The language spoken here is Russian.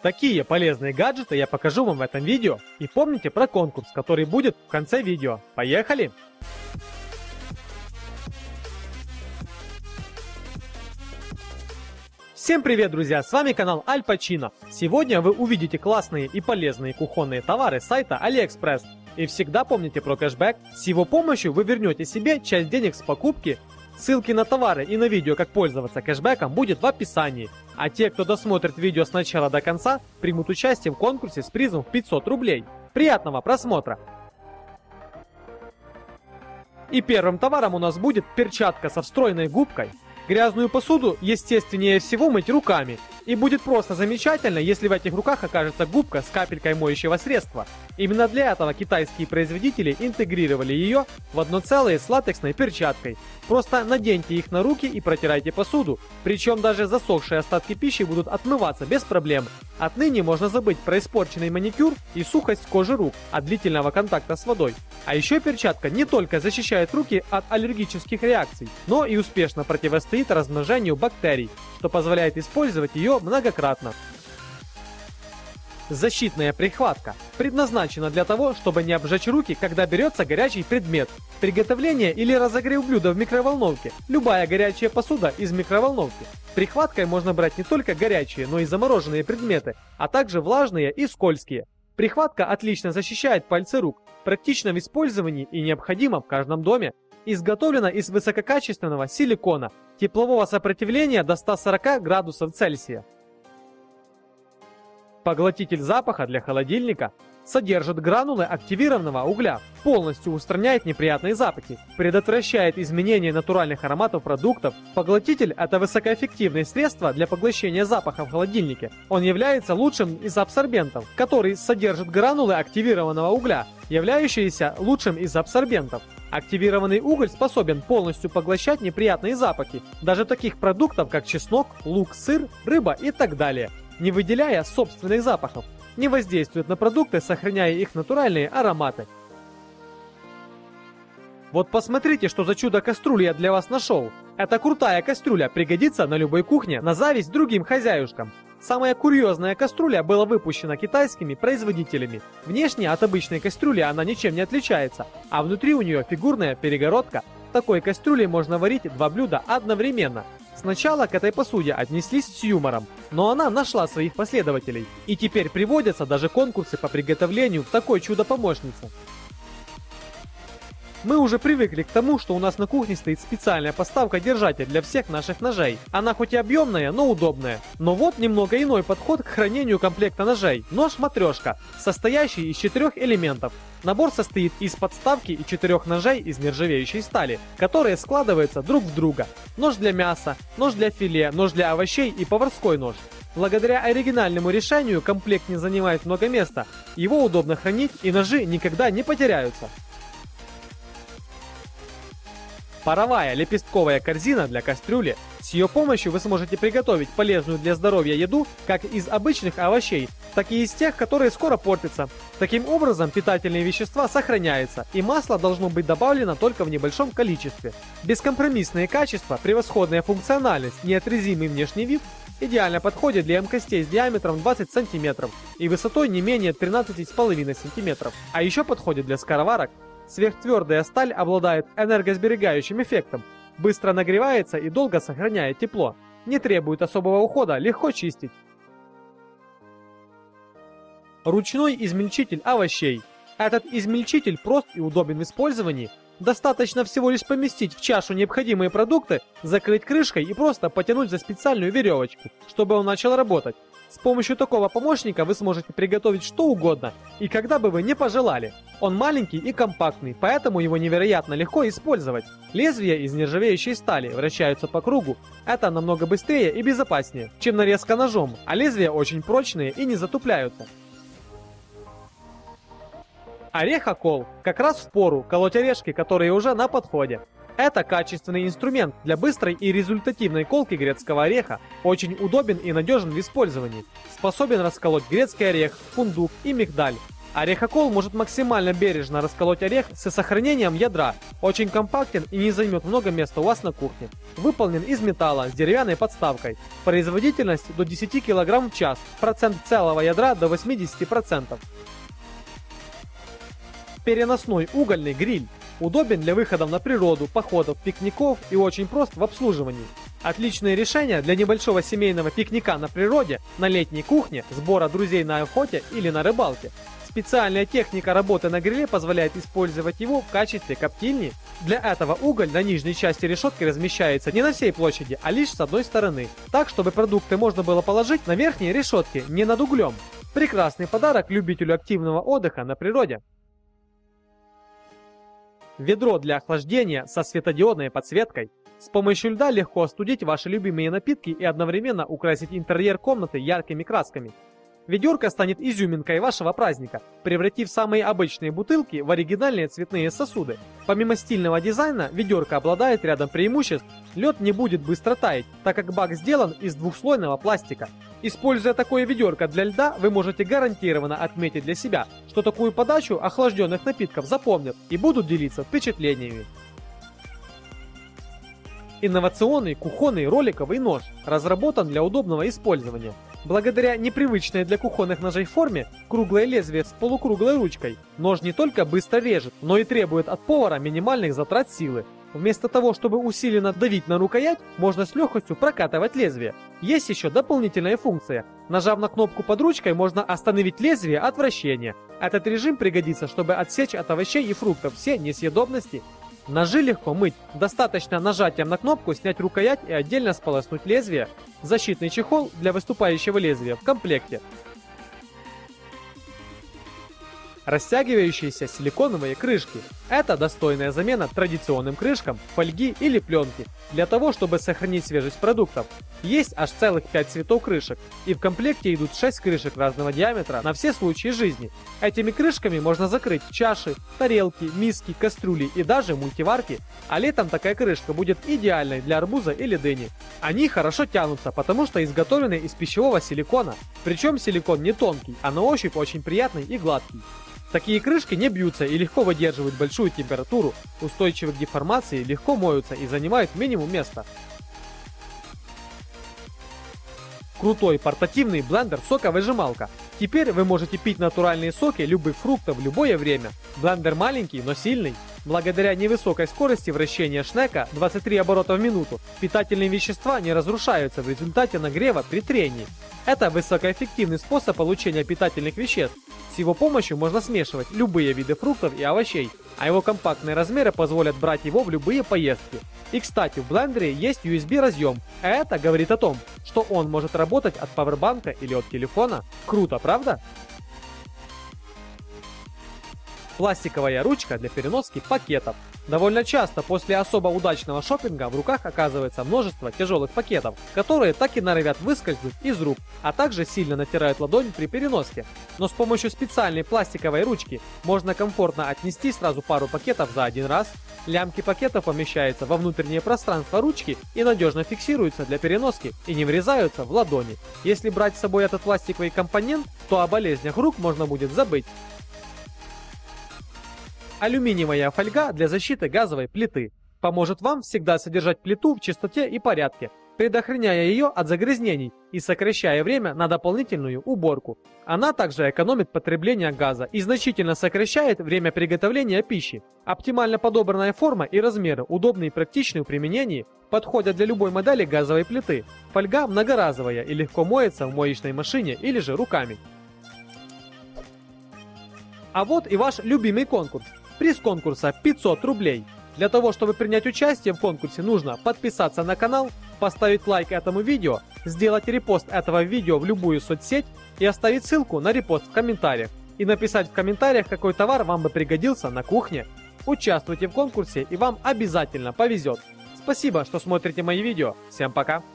Такие полезные гаджеты я покажу вам в этом видео. И помните про конкурс, который будет в конце видео. Поехали! Всем привет, друзья! С вами канал Аль Пачино. Сегодня вы увидите классные и полезные кухонные товары с сайта AliExpress. И всегда помните про кэшбэк. С его помощью вы вернете себе часть денег с покупки. Ссылки на товары и на видео, как пользоваться кэшбэком, будет в описании. А те, кто досмотрит видео с начала до конца, примут участие в конкурсе с призом в 500 рублей. Приятного просмотра! И первым товаром у нас будет перчатка со встроенной губкой. Грязную посуду естественнее всего мыть руками. И будет просто замечательно, если в этих руках окажется губка с капелькой моющего средства. Именно для этого китайские производители интегрировали ее в одно целое с латексной перчаткой. Просто наденьте их на руки и протирайте посуду. Причем даже засохшие остатки пищи будут отмываться без проблем. Отныне можно забыть про испорченный маникюр и сухость кожи рук от длительного контакта с водой. А еще перчатка не только защищает руки от аллергических реакций, но и успешно противостоит размножению бактерий, что позволяет использовать ее многократно. Защитная прихватка предназначена для того, чтобы не обжечь руки, когда берется горячий предмет. Приготовление или разогрев блюда в микроволновке. Любая горячая посуда из микроволновки. Прихваткой можно брать не только горячие, но и замороженные предметы, а также влажные и скользкие. Прихватка отлично защищает пальцы рук, практична в использовании и необходима в каждом доме. Изготовлена из высококачественного силикона, теплового сопротивления до 140 градусов Цельсия. Поглотитель запаха для холодильника содержит гранулы активированного угля, полностью устраняет неприятные запахи, предотвращает изменение натуральных ароматов продуктов. Поглотитель – это высокоэффективное средство для поглощения запаха в холодильнике. Он является лучшим из абсорбентов, который содержит гранулы активированного угля, являющиеся лучшим из абсорбентов. Активированный уголь способен полностью поглощать неприятные запахи, даже таких продуктов, как чеснок, лук, сыр, рыба и так далее, не выделяя собственных запахов, не воздействует на продукты, сохраняя их натуральные ароматы. Вот посмотрите, что за чудо-кастрюлю я для вас нашел. Эта крутая кастрюля пригодится на любой кухне, на зависть другим хозяюшкам. Самая курьезная кастрюля была выпущена китайскими производителями. Внешне от обычной кастрюли она ничем не отличается, а внутри у нее фигурная перегородка. В такой кастрюле можно варить два блюда одновременно. Сначала к этой посуде отнеслись с юмором, но она нашла своих последователей. И теперь приводятся даже конкурсы по приготовлению такой чудо-помощницы. Мы уже привыкли к тому, что у нас на кухне стоит специальная подставка-держатель для всех наших ножей. Она хоть и объемная, но удобная. Но вот немного иной подход к хранению комплекта ножей. Нож-матрешка, состоящий из 4 элементов. Набор состоит из подставки и 4 ножей из нержавеющей стали, которые складываются друг в друга. Нож для мяса, нож для филе, нож для овощей и поварской нож. Благодаря оригинальному решению комплект не занимает много места. Его удобно хранить и ножи никогда не потеряются. Паровая лепестковая корзина для кастрюли. С ее помощью вы сможете приготовить полезную для здоровья еду как из обычных овощей, так и из тех, которые скоро портятся. Таким образом, питательные вещества сохраняются, и масло должно быть добавлено только в небольшом количестве. Бескомпромиссные качества, превосходная функциональность, неотразимый внешний вид идеально подходят для емкостей с диаметром 20 см и высотой не менее 13,5 см. А еще подходит для скороварок. Сверхтвердая сталь обладает энергосберегающим эффектом, быстро нагревается и долго сохраняет тепло, не требует особого ухода, легко чистить. Ручной измельчитель овощей. Этот измельчитель прост и удобен в использовании. Достаточно всего лишь поместить в чашу необходимые продукты, закрыть крышкой и просто потянуть за специальную веревочку, чтобы он начал работать. С помощью такого помощника вы сможете приготовить что угодно и когда бы вы не пожелали. Он маленький и компактный, поэтому его невероятно легко использовать. Лезвия из нержавеющей стали вращаются по кругу. Это намного быстрее и безопаснее, чем нарезка ножом, а лезвия очень прочные и не затупляются. Орехокол. Как раз впору колоть орешки, которые уже на подходе. Это качественный инструмент для быстрой и результативной колки грецкого ореха, очень удобен и надежен в использовании, способен расколоть грецкий орех, фундук и мигдаль. Орехокол может максимально бережно расколоть орех с сохранением ядра. Очень компактен и не займет много места у вас на кухне. Выполнен из металла с деревянной подставкой. Производительность до 10 кг в час. Процент целого ядра до 80%. Переносной угольный гриль. Удобен для выходов на природу, походов, пикников и очень прост в обслуживании. Отличное решение для небольшого семейного пикника на природе, на летней кухне, сбора друзей на охоте или на рыбалке. Специальная техника работы на гриле позволяет использовать его в качестве коптильни. Для этого уголь на нижней части решетки размещается не на всей площади, а лишь с одной стороны, так, чтобы продукты можно было положить на верхней решетке, не над углем. Прекрасный подарок любителю активного отдыха на природе. Ведро для охлаждения со светодиодной подсветкой. С помощью льда легко остудить ваши любимые напитки и одновременно украсить интерьер комнаты яркими красками. Ведерко станет изюминкой вашего праздника, превратив самые обычные бутылки в оригинальные цветные сосуды. Помимо стильного дизайна, ведерко обладает рядом преимуществ. Лед не будет быстро таять, так как бак сделан из двухслойного пластика. Используя такое ведерко для льда, вы можете гарантированно отметить для себя, что такую подачу охлажденных напитков запомнят и будут делиться впечатлениями. Инновационный кухонный роликовый нож разработан для удобного использования. Благодаря непривычной для кухонных ножей форме, круглое лезвие с полукруглой ручкой, нож не только быстро режет, но и требует от повара минимальных затрат силы. Вместо того, чтобы усиленно давить на рукоять, можно с легкостью прокатывать лезвие. Есть еще дополнительная функция. Нажав на кнопку под ручкой, можно остановить лезвие от вращения. Этот режим пригодится, чтобы отсечь от овощей и фруктов все несъедобности. Ножи легко мыть. Достаточно нажатием на кнопку снять рукоять и отдельно сполоснуть лезвие. Защитный чехол для выступающего лезвия в комплекте. Растягивающиеся силиконовые крышки. Это достойная замена традиционным крышкам, фольги или пленки, для того, чтобы сохранить свежесть продуктов. Есть аж целых 5 цветов крышек, и в комплекте идут 6 крышек разного диаметра на все случаи жизни. Этими крышками можно закрыть чаши, тарелки, миски, кастрюли и даже мультиварки, а летом такая крышка будет идеальной для арбуза или дыни. Они хорошо тянутся, потому что изготовлены из пищевого силикона, причем силикон не тонкий, а на ощупь очень приятный и гладкий. Такие крышки не бьются и легко выдерживают большую температуру, устойчивы к деформации, легко моются и занимают минимум места. Крутой портативный блендер-соковыжималка. Теперь вы можете пить натуральные соки любых фруктов в любое время. Блендер маленький, но сильный. Благодаря невысокой скорости вращения шнека 23 оборота в минуту, питательные вещества не разрушаются в результате нагрева при трении. Это высокоэффективный способ получения питательных веществ. С его помощью можно смешивать любые виды фруктов и овощей, а его компактные размеры позволят брать его в любые поездки. И кстати, в блендере есть USB разъем, а это говорит о том, что он может работать от павербанка или от телефона. Круто, правда? Пластиковая ручка для переноски пакетов. Довольно часто после особо удачного шопинга в руках оказывается множество тяжелых пакетов, которые так и норовят выскользнуть из рук, а также сильно натирают ладонь при переноске. Но с помощью специальной пластиковой ручки можно комфортно отнести сразу пару пакетов за один раз. Лямки пакетов помещаются во внутреннее пространство ручки и надежно фиксируются для переноски и не врезаются в ладони. Если брать с собой этот пластиковый компонент, то о болезнях рук можно будет забыть. Алюминиевая фольга для защиты газовой плиты. Поможет вам всегда содержать плиту в чистоте и порядке, предохраняя ее от загрязнений и сокращая время на дополнительную уборку. Она также экономит потребление газа и значительно сокращает время приготовления пищи. Оптимально подобранная форма и размеры, удобные и практичны в применении, подходят для любой модели газовой плиты. Фольга многоразовая и легко моется в моечной машине или же руками. А вот и ваш любимый конкурс. Приз конкурса 500 рублей. Для того, чтобы принять участие в конкурсе, нужно подписаться на канал, поставить лайк этому видео, сделать репост этого видео в любую соцсеть и оставить ссылку на репост в комментариях. И написать в комментариях, какой товар вам бы пригодился на кухне. Участвуйте в конкурсе и вам обязательно повезет. Спасибо, что смотрите мои видео. Всем пока!